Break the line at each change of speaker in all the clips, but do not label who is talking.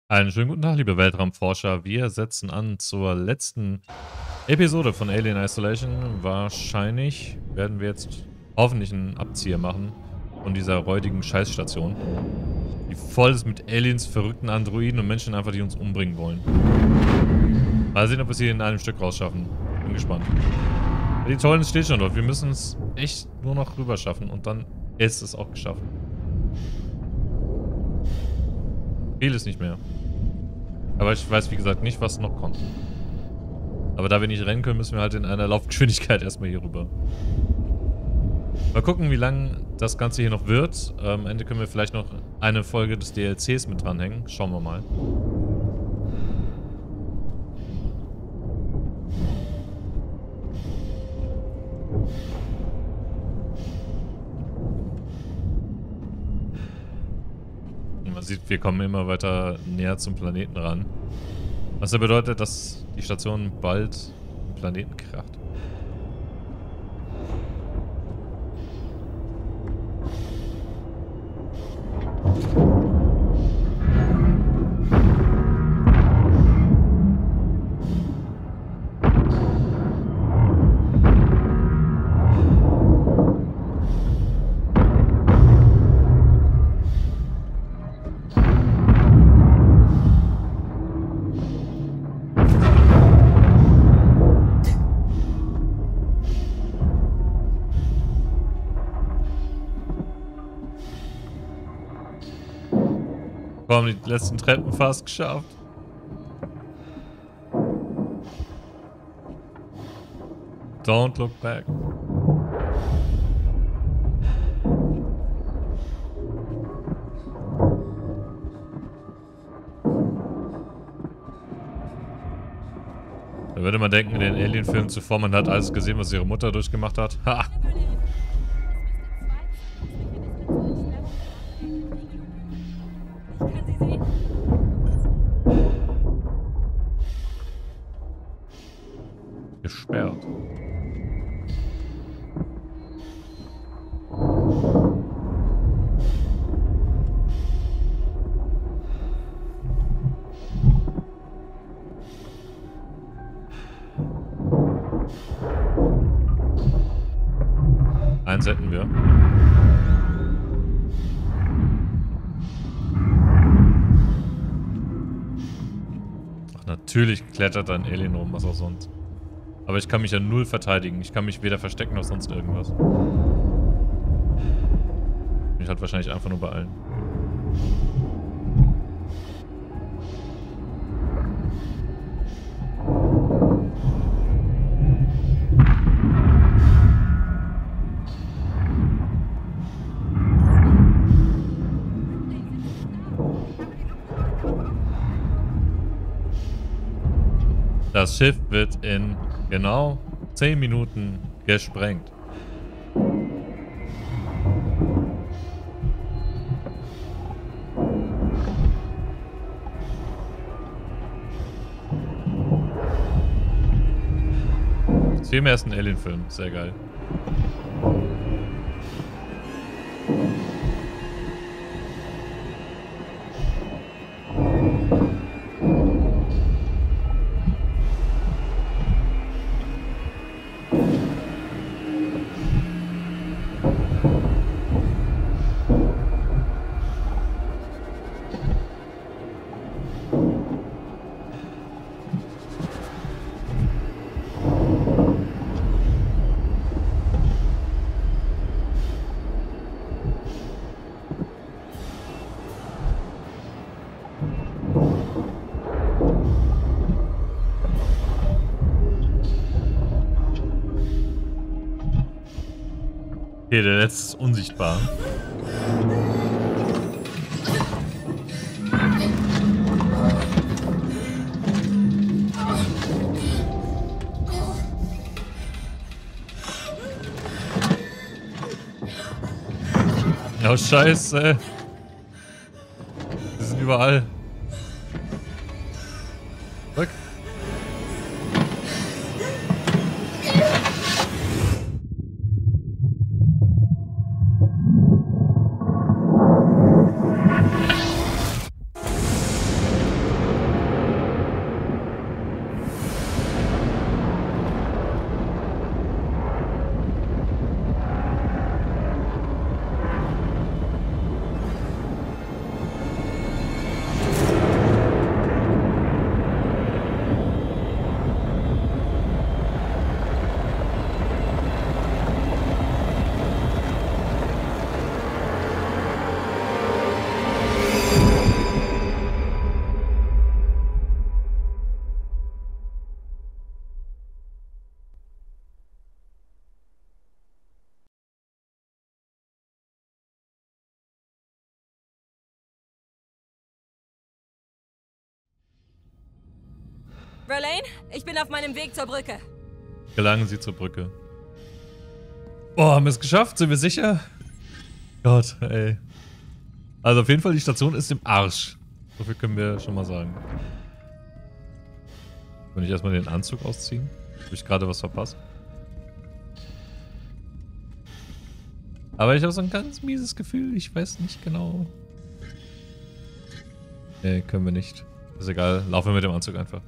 Einen schönen guten Tag, liebe Weltraumforscher. Wir setzen an zur letzten Episode von Alien Isolation. Wahrscheinlich werden wir jetzt hoffentlich einen Abzieher machen von dieser räudigen Scheißstation, die voll ist mit Aliens, verrückten Androiden und Menschen einfach, die uns umbringen wollen. Mal sehen, ob wir es hier in einem Stück rausschaffen. Bin gespannt. Die Tollen steht schon dort. Wir müssen es echt nur noch rüber schaffen und dann ist es auch geschafft. Viel ist nicht mehr. Aber ich weiß, wie gesagt, nicht, was noch kommt. Aber da wir nicht rennen können, müssen wir halt in einer Laufgeschwindigkeit erstmal hier rüber. Mal gucken, wie lang das Ganze hier noch wird. Am Ende können wir vielleicht noch eine Folge des DLCs mit dranhängen. Schauen wir mal. Man sieht, wir kommen immer weiter näher zum Planeten ran. Was ja bedeutet, dass die Station bald den Planeten kracht. Wir haben die letzten Treppen fast geschafft. Don't look back. Da würde man denken, in den Alien-Filmen zuvor, man hat alles gesehen, was ihre Mutter durchgemacht hat. Ha! Gesperrt. Eins hätten wir. Ach, natürlich klettert ein Alien rum, was auch sonst. Aber ich kann mich ja null verteidigen. Ich kann mich weder verstecken noch sonst irgendwas. Mich halt wahrscheinlich einfach nur beeilen. Das Schiff wird in genau 10 Minuten gesprengt. Das ist wie im ersten Alien-Film. Sehr geil. Okay, der letzte ist unsichtbar. Oh, Scheiße. Wir sind überall. Rück.
Verlaine, ich bin auf meinem Weg zur Brücke.
Gelangen Sie zur Brücke. Oh, haben wir es geschafft? Sind wir sicher? Gott, ey. Also auf jeden Fall, die Station ist im Arsch. So viel können wir schon mal sagen. Kann ich erstmal den Anzug ausziehen? Habe ich gerade was verpasst? Aber ich habe so ein ganz mieses Gefühl. Ich weiß nicht genau. Nee, können wir nicht. Ist egal. Laufen wir mit dem Anzug einfach.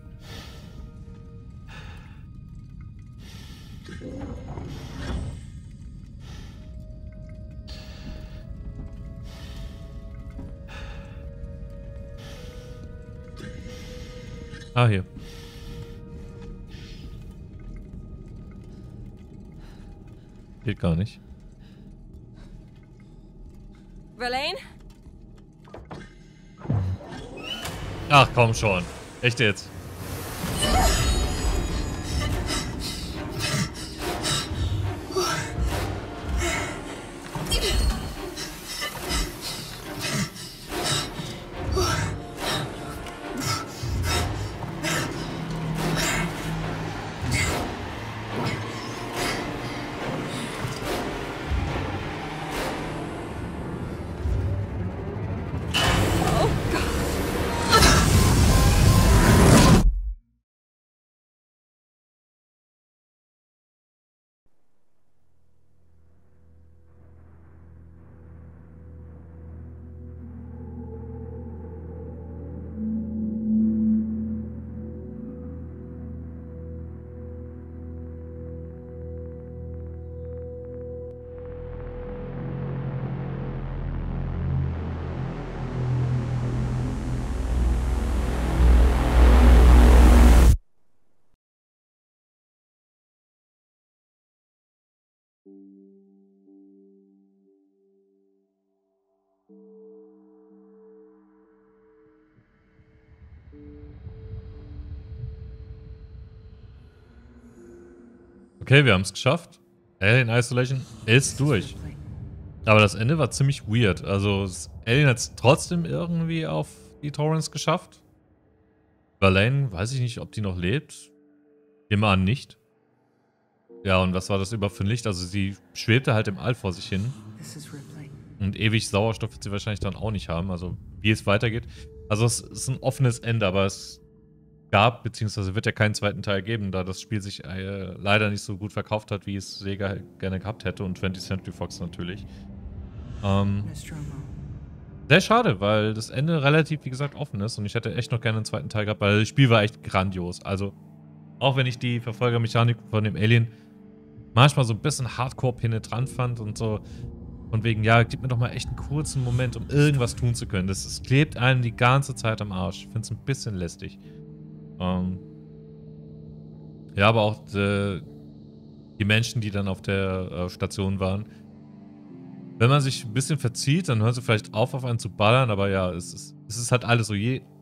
Ah, hier. Geht gar nicht.
Verlaine?
Ach, komm schon. Echt jetzt? Okay, wir haben es geschafft. Alien Isolation ist durch. Aber das Ende war ziemlich weird. Also, Alien hat es trotzdem irgendwie auf die Torrens geschafft. Verlaine, weiß ich nicht, ob die noch lebt. Immer an nicht. Ja, und was war das überhaupt für ein Licht? Also, sie schwebte halt im All vor sich hin. Und ewig Sauerstoff wird sie wahrscheinlich dann auch nicht haben. Also, wie es weitergeht. Also, es ist ein offenes Ende, aber es gab, beziehungsweise wird ja keinen zweiten Teil geben, da das Spiel sich leider nicht so gut verkauft hat, wie es Sega gerne gehabt hätte und 20th Century Fox natürlich. Sehr schade, weil das Ende relativ, wie gesagt, offen ist und ich hätte echt noch gerne einen zweiten Teil gehabt, weil das Spiel war echt grandios. Also, auch wenn ich die Verfolgermechanik von dem Alien manchmal so ein bisschen hardcore penetrant fand und so von wegen, ja, gib mir doch mal echt einen kurzen Moment, um irgendwas tun zu können. Das klebt einem die ganze Zeit am Arsch. Ich finde es ein bisschen lästig. Ja, aber auch die Menschen, die dann auf der Station waren. Wenn man sich ein bisschen verzieht, dann hören sie vielleicht auf einen zu ballern, aber ja, es ist halt alles so.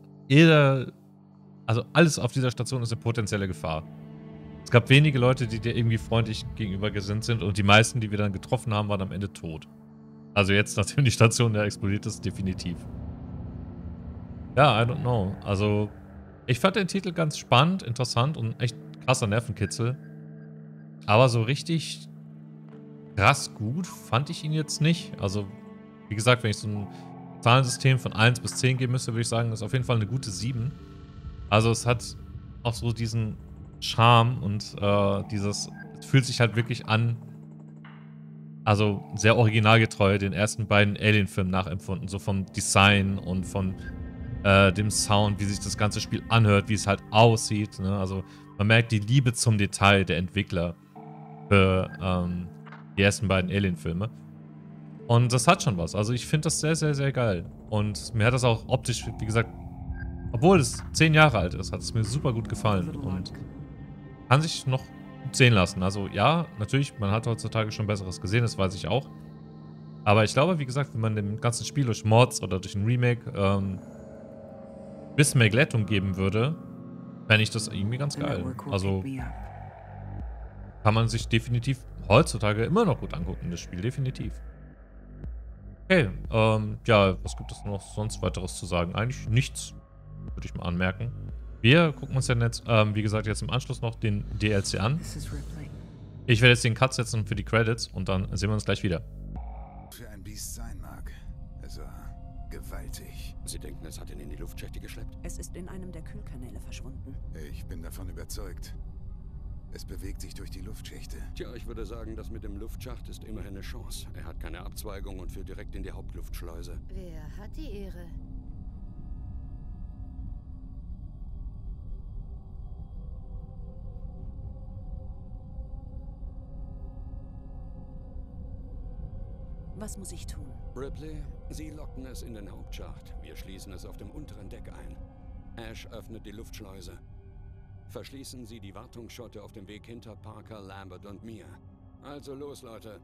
Also alles auf dieser Station ist eine potenzielle Gefahr. Es gab wenige Leute, die dir irgendwie freundlich gegenüber gesinnt sind und die meisten, die wir dann getroffen haben, waren am Ende tot. Also jetzt, nachdem die Station ja explodiert ist, definitiv. Ja, I don't know. Also ich fand den Titel ganz spannend, interessant und echt krasser Nervenkitzel. Aber so richtig krass gut fand ich ihn jetzt nicht. Also, wie gesagt, wenn ich so ein Zahlensystem von 1 bis 10 geben müsste, würde ich sagen, das ist auf jeden Fall eine gute 7. Also, es hat auch so diesen Charme und es fühlt sich halt wirklich an, also sehr originalgetreu den ersten beiden Alien-Filmen nachempfunden. So vom Design und von dem Sound, wie sich das ganze Spiel anhört, wie es halt aussieht. Ne? Also man merkt die Liebe zum Detail der Entwickler für die ersten beiden Alien-Filme. Und das hat schon was. Also ich finde das sehr, sehr, sehr geil. Und mir hat das auch optisch, wie gesagt, obwohl es 10 Jahre alt ist, hat es mir super gut gefallen. Und kann sich noch sehen lassen. Also ja, natürlich, man hat heutzutage schon Besseres gesehen, das weiß ich auch. Aber ich glaube, wie gesagt, wenn man dem ganzen Spiel durch Mods oder durch ein Remake bisschen mehr Glättung geben würde, fände ich das irgendwie ganz geil. Also kann man sich definitiv heutzutage immer noch gut angucken, das Spiel, definitiv. Okay, ja, was gibt es noch sonst weiteres zu sagen? Eigentlich nichts, würde ich mal anmerken. Wir gucken uns ja jetzt, wie gesagt, jetzt im Anschluss noch den DLC an.
This is Ripley.
Ich werde jetzt den Cut setzen für die Credits und dann sehen wir uns gleich wieder.
Für ein Biest sein mag. Also gewaltig.
Sie denken, es hat ihn in die Luftschächte geschleppt?
Es ist in einem der Kühlkanäle verschwunden.
Ich bin davon überzeugt. Es bewegt sich durch die Luftschächte.
Tja, ich würde sagen, das mit dem Luftschacht ist immerhin eine Chance. Er hat keine Abzweigung und führt direkt in die Hauptluftschleuse.
Wer hat die Ehre?
Was muss ich tun?
Ripley, Sie locken es in den Hauptschacht. Wir schließen es auf dem unteren Deck ein. Ash öffnet die Luftschleuse. Verschließen Sie die Wartungsschotte auf dem Weg hinter Parker, Lambert und mir. Also los, Leute.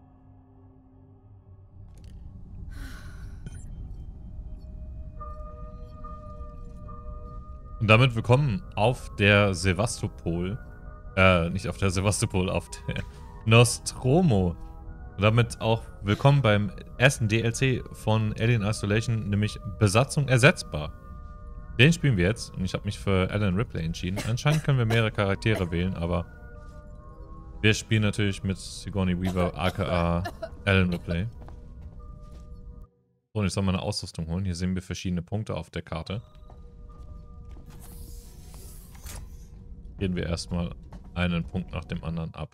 Und damit willkommen auf der Sevastopol. Nicht auf der Sevastopol, auf der Nostromo. Und damit auch willkommen beim ersten DLC von Alien Isolation, nämlich Besatzung ersetzbar. Den spielen wir jetzt und ich habe mich für Alan Ripley entschieden. Anscheinend können wir mehrere Charaktere wählen, aber wir spielen natürlich mit Sigourney Weaver, aka Alan Ripley. So, und ich soll meine Ausrüstung holen. Hier sehen wir verschiedene Punkte auf der Karte. Gehen wir erstmal einen Punkt nach dem anderen ab.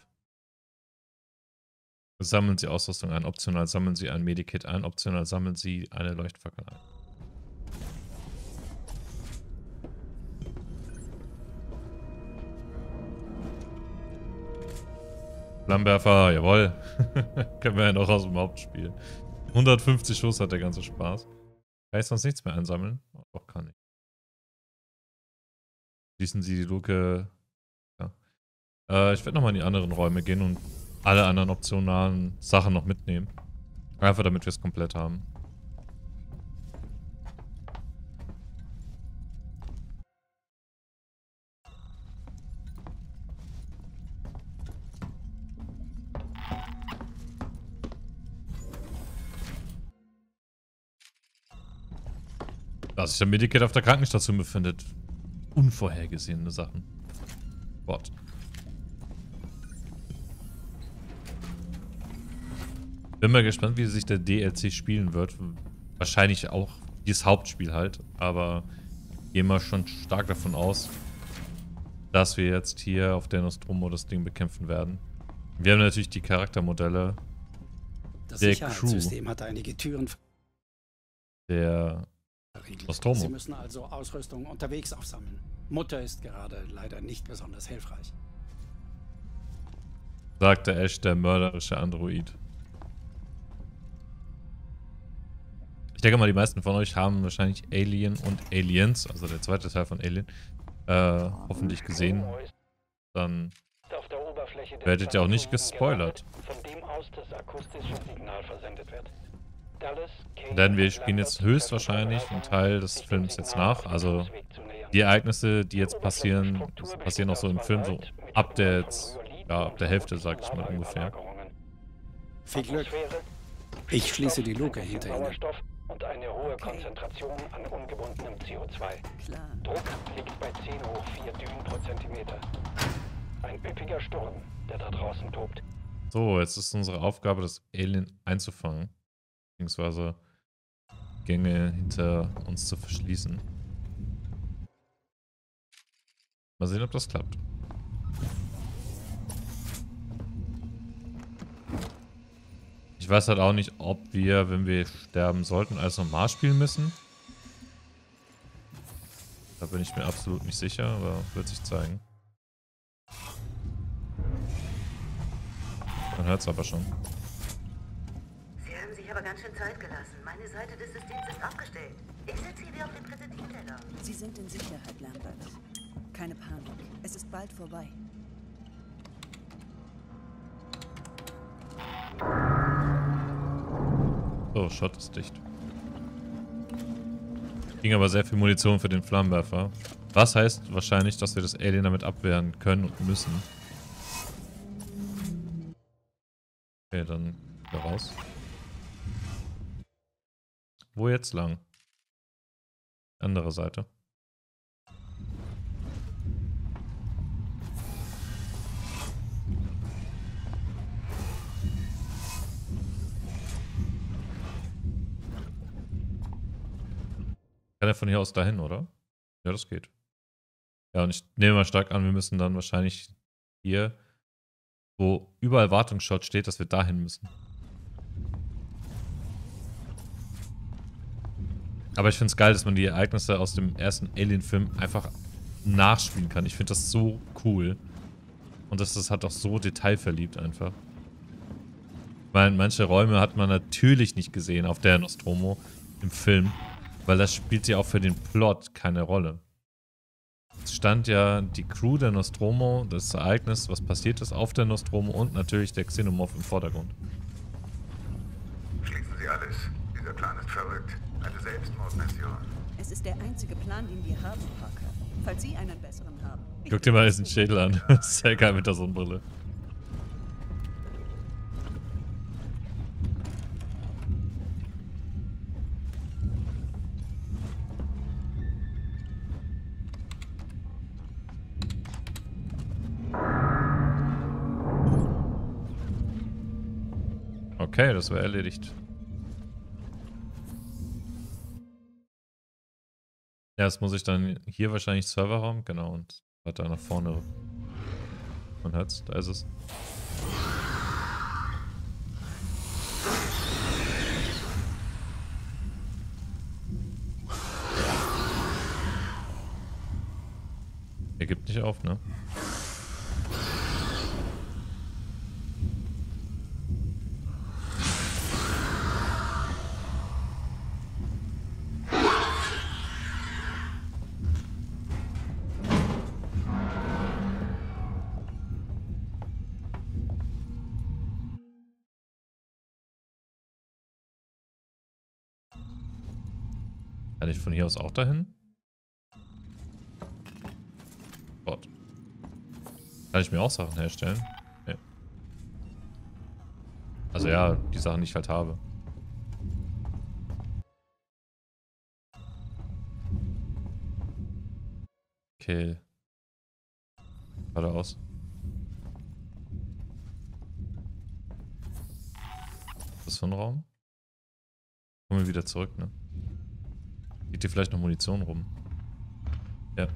Sammeln Sie Ausrüstung ein, optional sammeln Sie ein Medikit ein, optional sammeln Sie eine Leuchtfackel ein. Flammenwerfer, jawohl. Können wir ja noch aus dem Hauptspiel. 150 Schuss hat der ganze Spaß. Kann ich sonst nichts mehr einsammeln? Doch, kann ich. Schließen Sie die Luke. Ja. Ich werde nochmal in die anderen Räume gehen und alle anderen optionalen Sachen noch mitnehmen. Einfach damit wir es komplett haben. Dass sich der Medikit auf der Krankenstation befindet. Unvorhergesehene Sachen. Gott. Bin mal gespannt, wie sich der DLC spielen wird. Wahrscheinlich auch dieses Hauptspiel halt. Aber gehen wir schon stark davon aus, dass wir jetzt hier auf der Nostromo das Ding bekämpfen werden. Wir haben natürlich die Charaktermodelle
Das
der
Sicherheitssystem hat einige Türen
der
verriegelt.
Nostromo.
Sie müssen also Ausrüstung unterwegs aufsammeln. Mutter ist gerade leider nicht besonders hilfreich.
Sagte Ash, der mörderische Android. Ich denke mal, die meisten von euch haben wahrscheinlich Alien und Aliens, also der zweite Teil von Alien, hoffentlich gesehen. Dann werdet ihr auch nicht gespoilert. Denn wir spielen jetzt höchstwahrscheinlich einen Teil des Films jetzt nach. Also die Ereignisse, die jetzt passieren, passieren auch so im Film so ab der Hälfte, sag ich mal ungefähr.
Viel Glück. Ich schließe die Luke hinter Ihnen.
Und eine hohe Konzentration an ungebundenem CO2.
Klar.
Druck liegt bei 10 hoch 4 Dünen pro Zentimeter. Ein üppiger Sturm, der da draußen tobt.
So, jetzt ist unsere Aufgabe, das Alien einzufangen. Beziehungsweise Gänge hinter uns zu verschließen. Mal sehen, ob das klappt. Ich weiß halt auch nicht, ob wir, wenn wir sterben sollten, alles nochmal spielen müssen. Da bin ich mir absolut nicht sicher, aber wird sich zeigen. Man hört es aber schon.
Sie haben sich aber ganz schön Zeit gelassen. Meine Seite des Systems ist abgestellt. Ich setze sie wieder auf den Präsentierteller.
Sie sind in Sicherheit, Lambert. Keine Panik. Es ist bald vorbei.
So, Shot ist dicht. Ging aber sehr viel Munition für den Flammenwerfer. Was heißt wahrscheinlich, dass wir das Alien damit abwehren können und müssen. Okay, dann wieder raus. Wo jetzt lang? Andere Seite. Kann er von hier aus dahin, oder? Ja, das geht. Ja, und ich nehme mal stark an, wir müssen dann wahrscheinlich hier, wo überall Wartungsshot steht, dass wir dahin müssen. Aber ich finde es geil, dass man die Ereignisse aus dem ersten Alien-Film einfach nachspielen kann. Ich finde das so cool. Und das ist halt auch so detailverliebt einfach. Weil manche Räume hat man natürlich nicht gesehen auf der Nostromo im Film. Weil das spielt ja auch für den Plot keine Rolle. Es stand ja die Crew der Nostromo, das Ereignis, was passiert ist auf der Nostromo und natürlich der Xenomorph im Vordergrund.
Schließen Sie alles. Dieser Plan ist verrückt. Eine Selbstmordmission.
Es ist der einzige Plan, den wir haben, Parker. Falls Sie einen besseren haben.
Guck dir mal diesen Schädel an. Sehr geil mit der Sonnenbrille. Okay, das war erledigt. Ja, jetzt muss ich dann hier wahrscheinlich Serverraum, genau, und weiter nach vorne. Man hört's, da ist es. Er gibt nicht auf, ne? Kann ich von hier aus auch dahin? Gott. Kann ich mir auch Sachen herstellen? Nee. Also ja, die Sachen, die ich halt habe. Okay. Geradeaus. Was ist für ein Raum? Kommen wir wieder zurück, ne? Liegt hier vielleicht noch Munition rum? Ja.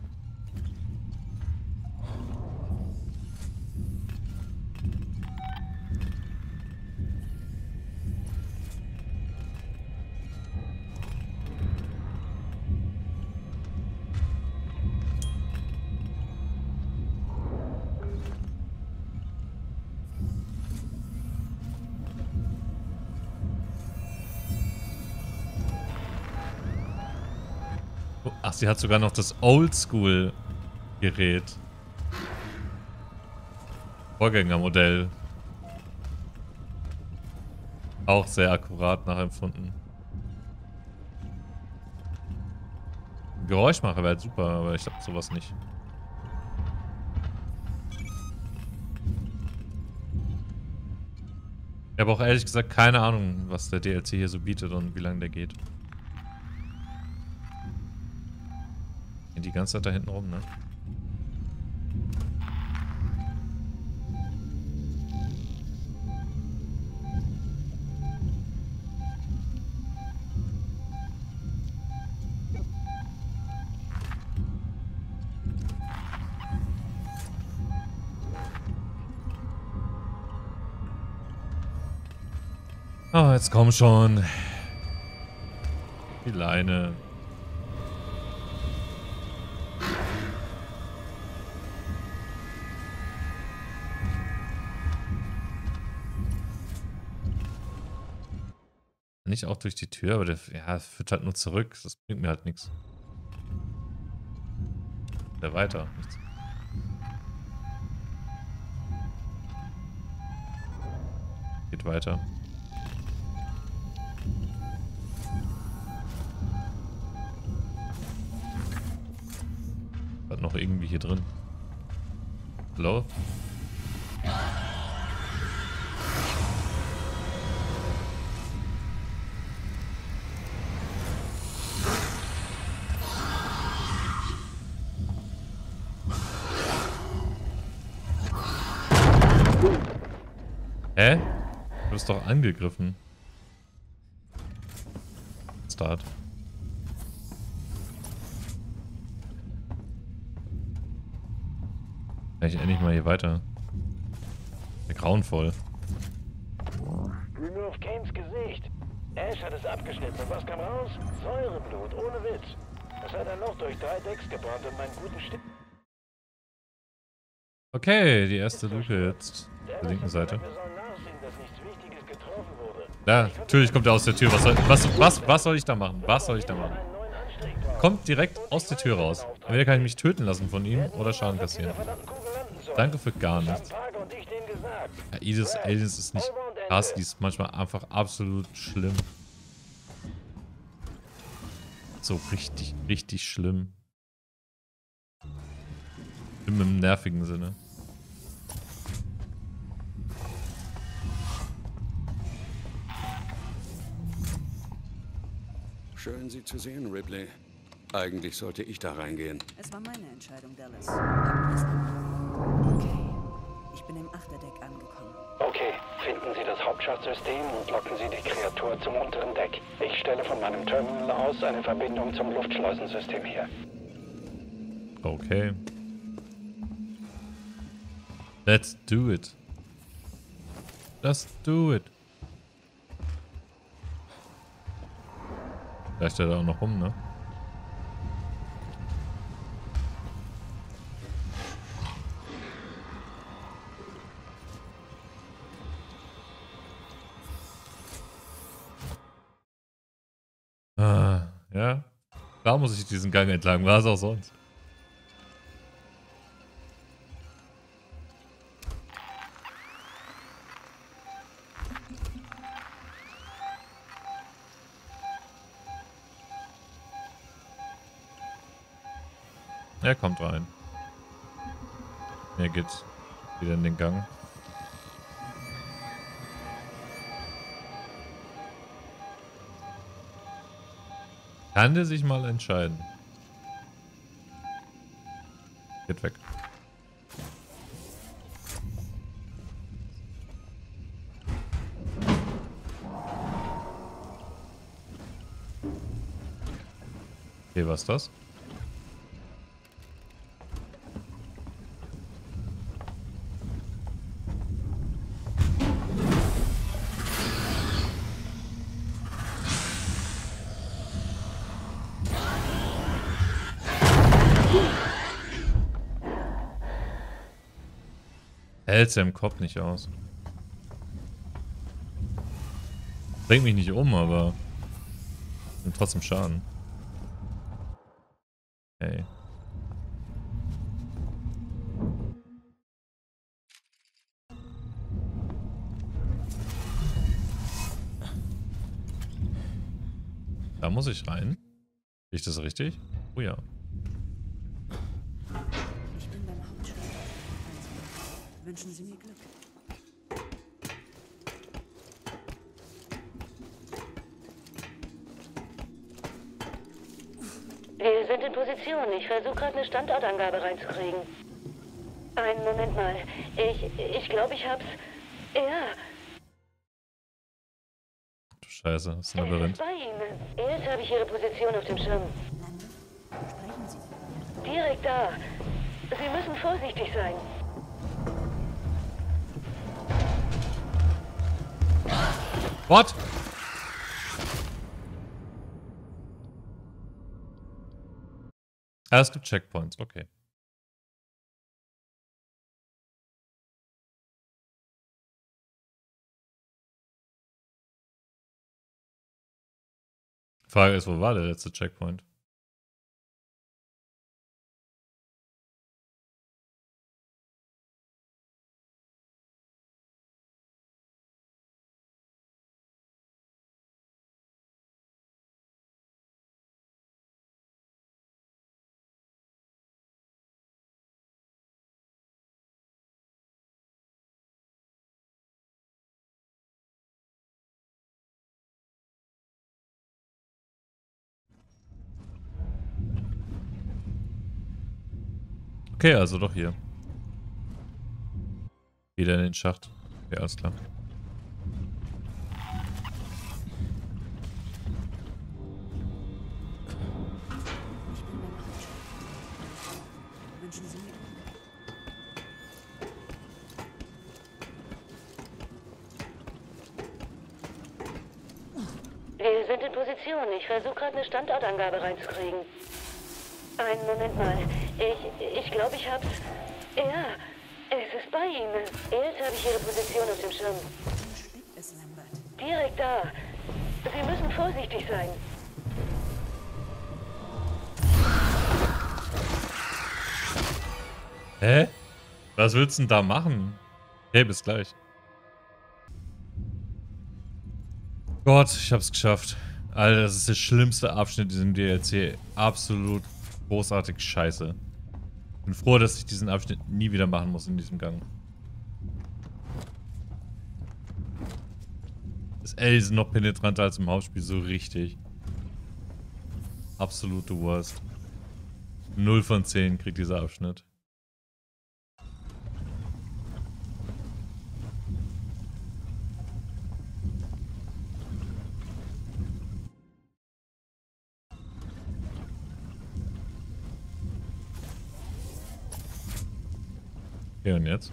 Ach, sie hat sogar noch das Oldschool-Gerät. Vorgängermodell. Auch sehr akkurat nachempfunden. Geräuschmacher wäre halt super, aber ich hab sowas nicht. Ich habe auch ehrlich gesagt keine Ahnung, was der DLC hier so bietet und wie lange der geht. Die ganze Zeit da hinten rum, ne? Oh, jetzt komm schon. Die Leine. Nicht auch durch die Tür, aber der führt halt nur zurück. Das bringt mir halt nichts. Der weiter. Nichts. Geht weiter. Hat noch irgendwie hier drin. Hallo? Hä? Du bist doch angegriffen. Start. Kann ich endlich mal hier weiter? Der grauenvoll.
Nur auf Kanes Gesicht. Ash hat es abgeschnitten und was kam raus? Säureblut, ohne Witz. Das hat er noch durch 3 Decks gebohrt und meinen guten Stift.
Okay, die erste Luke jetzt. Auf der linken Seite. Ja, natürlich kommt er aus der Tür. Was soll ich da machen? Was soll ich da machen? Kommt direkt aus der Tür raus. Entweder kann ich mich töten lassen von ihm oder Schaden kassieren. Danke für gar nichts. Ja, Aegis Aliens ist nicht krass, die ist manchmal einfach absolut schlimm. So richtig, richtig schlimm. Im nervigen Sinne.
Schön, Sie zu sehen, Ripley. Eigentlich sollte ich da reingehen.
Es war meine Entscheidung, Dallas. Okay. Ich bin im Achterdeck angekommen.
Okay, finden Sie das Hauptschachtsystem und locken Sie die Kreatur zum unteren Deck. Ich stelle von meinem Terminal aus eine Verbindung zum Luftschleusensystem her.
Okay. Let's do it. Let's do it. Vielleicht steht er auch noch rum, ne? Ah, ja. Da muss ich diesen Gang entlang. Was auch sonst. Er kommt rein. Er geht wieder in den Gang. Kann der sich mal entscheiden? Geht weg. Okay, was ist das? Hält sie im Kopf nicht aus. Bringt mich nicht um, aber nimmt trotzdem Schaden. Hey. Da muss ich rein. Sehe ich das richtig? Oh ja.
Ich bin beim Hauptschlag. Wünschen Sie mir Glück.
Wir sind in Position. Ich versuche gerade eine Standortangabe reinzukriegen. Einen Moment mal. Ich glaube, ich hab's. Ja.
Du Scheiße, das ist ein
Es ist
Labyrinth.
bei Ihnen. Jetzt habe ich Ihre Position auf dem Schirm.
Sprechen Sie.
Direkt da. Sie müssen vorsichtig sein.
What? Ah, es gibt Checkpoints, okay. Frage ist, wo war der letzte Checkpoint? Okay, also doch hier. Wieder in den Schacht. Okay, alles klar.
Wünschen Sie mir Glück.
Wir sind in Position. Ich versuche gerade eine Standortangabe reinzukriegen. Einen Moment mal. Ich glaube, ich hab's. Ja, es ist bei Ihnen. Jetzt habe ich Ihre Position auf dem Schirm.
Wo steckt es, Lambert?
Direkt da. Sie müssen vorsichtig sein.
Hä? Was willst du denn da machen? Okay, bis gleich. Gott, ich hab's geschafft. Alter, das ist der schlimmste Abschnitt in diesem DLC. Absolut großartig scheiße. Bin froh, dass ich diesen Abschnitt nie wieder machen muss in diesem Gang. Das L ist noch penetranter als im Hauptspiel, so richtig. Absolute Worst. 0 von 10 kriegt dieser Abschnitt. Okay, und jetzt?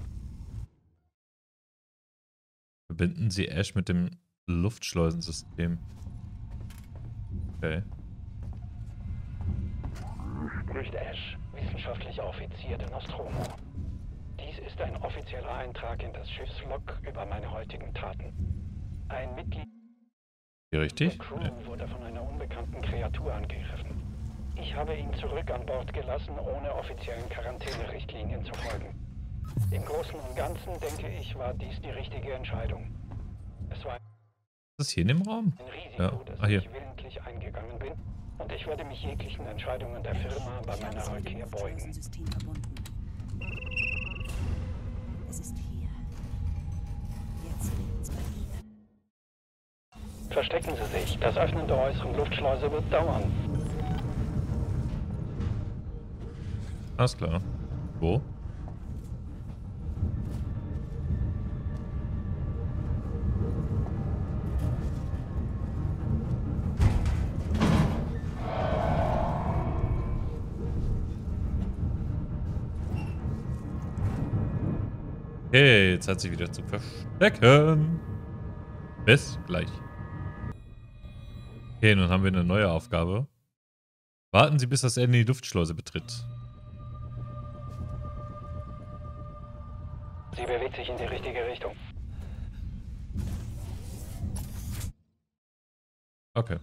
Verbinden Sie Ash mit dem Luftschleusensystem. Okay.
Spricht Ash, wissenschaftlicher Offizier der Nostromo. Dies ist ein offizieller Eintrag in das Schiffslog über meine heutigen Taten. Ein Mitglied
Hier richtig?
der Crew wurde von einer unbekannten Kreatur angegriffen. Ich habe ihn zurück an Bord gelassen, ohne offiziellen Quarantänerichtlinien zu folgen. Im Großen und Ganzen, denke ich, war dies die richtige Entscheidung. Es war
Ist das hier in dem Raum?
ein Risiko,
Ja.
das
Hier.
ich willentlich eingegangen bin, und ich werde mich jeglichen Entscheidungen der Firma bei
Ich habe
meiner
es mit dem
Rückkehr beugen.
Luftschleusensystem verbunden. Es ist hier. Jetzt liegt's bei Ihnen.
Verstecken Sie sich, das Öffnen der äußeren Luftschleuse wird dauern.
Alles klar. Wo? Okay, jetzt hat sie wieder zu verstecken. Bis gleich. Okay, nun haben wir eine neue Aufgabe. Warten Sie, bis das Ende die Luftschleuse betritt.
Sie bewegt sich in die richtige Richtung.
Okay.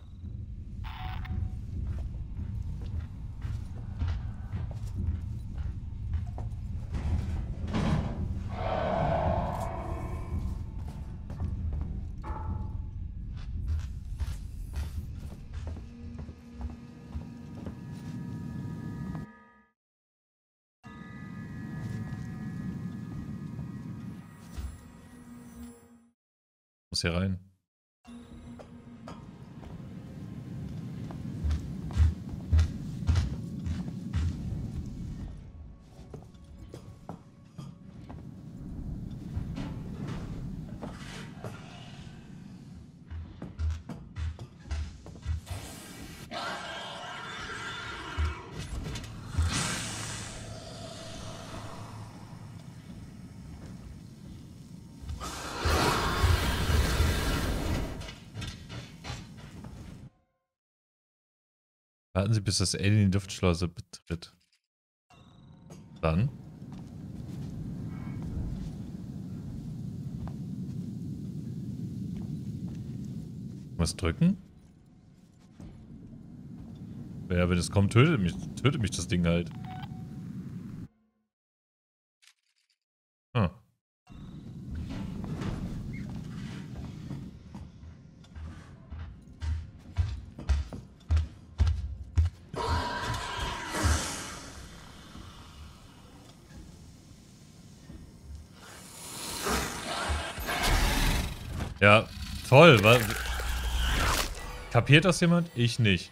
Muss hier rein. Warten Sie, bis das Alien die Luftschleuse betritt. Dann. Was drücken? Ja, wenn es kommt, tötet mich das Ding halt. Ah. Ja, toll. Kapiert das jemand? Ich nicht.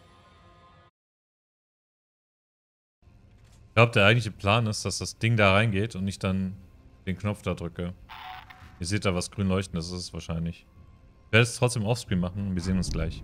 Ich glaube, der eigentliche Plan ist, dass das Ding da reingeht und ich dann den Knopf da drücke. Ihr seht da was grün leuchten, das ist es wahrscheinlich. Ich werde es trotzdem offscreen machen. Wir sehen uns gleich.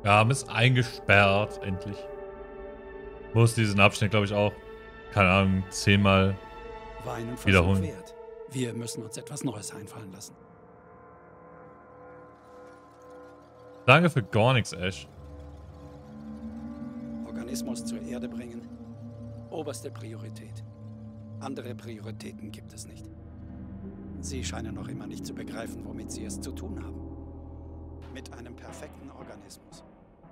Wir haben es eingesperrt, endlich. Muss diesen Abschnitt, glaube ich, auch, keine Ahnung, 10-mal
War einen Versuch
wiederholen.
wert. Wir müssen uns etwas Neues einfallen lassen.
Danke für gar nichts, Ash.
Organismus zur Erde bringen. Oberste Priorität. Andere Prioritäten gibt es nicht. Sie scheinen noch immer nicht zu begreifen, womit Sie es zu tun haben. Mit einem perfekten Organismus.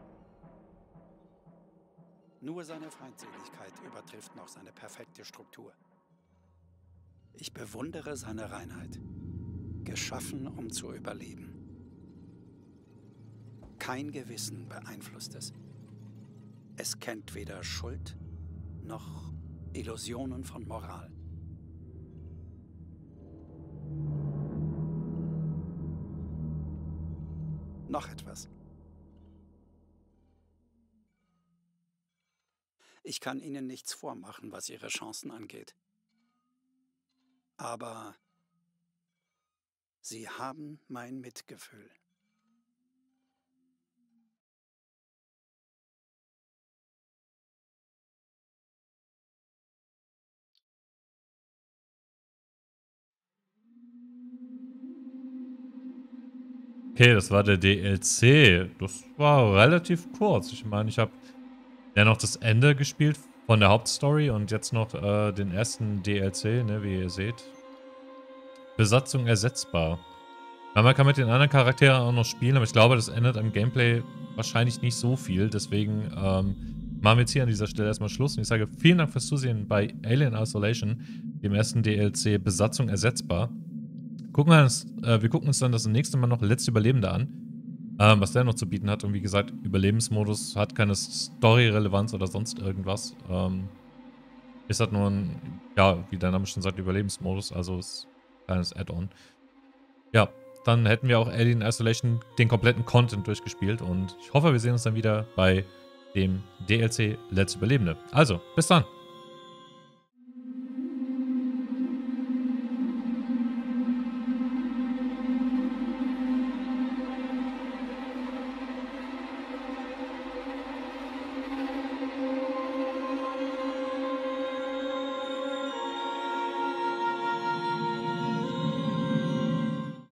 Nur seine Feindseligkeit übertrifft noch seine perfekte Struktur. Ich bewundere seine Reinheit. Geschaffen, um zu überleben. Kein Gewissen beeinflusst es. Es kennt weder Schuld noch Illusionen von Moral. Noch etwas. Ich kann Ihnen nichts vormachen, was Ihre Chancen angeht. Aber Sie haben mein Mitgefühl.
Okay, das war der DLC. Das war relativ kurz. Ich meine, ich habe ja noch das Ende gespielt von der Hauptstory und jetzt noch den ersten DLC, ne, wie ihr seht. Besatzung ersetzbar. Ja, man kann mit den anderen Charakteren auch noch spielen, aber ich glaube, das ändert am Gameplay wahrscheinlich nicht so viel. Deswegen machen wir jetzt hier an dieser Stelle erstmal Schluss. Und ich sage vielen Dank fürs Zusehen bei Alien Isolation, dem ersten DLC Besatzung ersetzbar. Wir gucken uns dann das nächste Mal noch Letzte Überlebende an, was der noch zu bieten hat. Und wie gesagt, Überlebensmodus hat keine Story-Relevanz oder sonst irgendwas. Ist halt nur ein, ja, wie der Name schon sagt, Überlebensmodus, also ist ein kleines Add-on. Ja, dann hätten wir auch Alien Isolation den kompletten Content durchgespielt und ich hoffe, wir sehen uns dann wieder bei dem DLC Letzte Überlebende. Also, bis dann!